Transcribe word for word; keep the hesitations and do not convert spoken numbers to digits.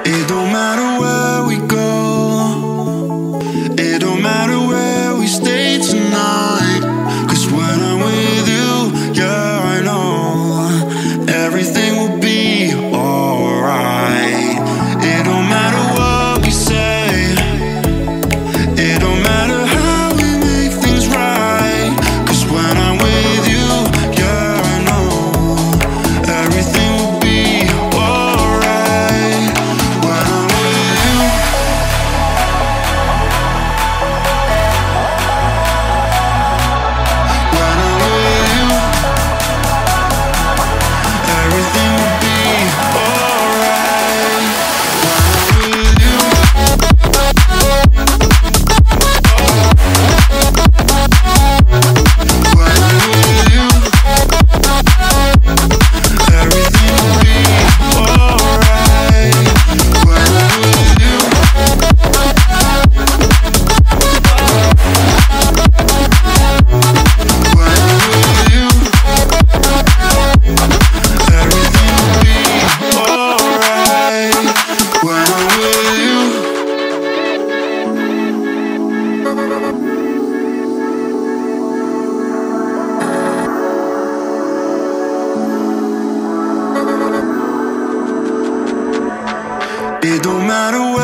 It don't matter where we go, it don't matter where we stay tonight. Cause when I'm with you, yeah, I know everything will be alright. It don't matter what we say, it don't matter how we make things right. Cause when I'm with you, yeah, I know everything will be alright. When I'm with you, when I'm with you, everything will be alright. When I'm with you, when I'm with you, everything will be alright. When I'm with you, when I'm with you, everything will be alright. When I'm with you. It don't matter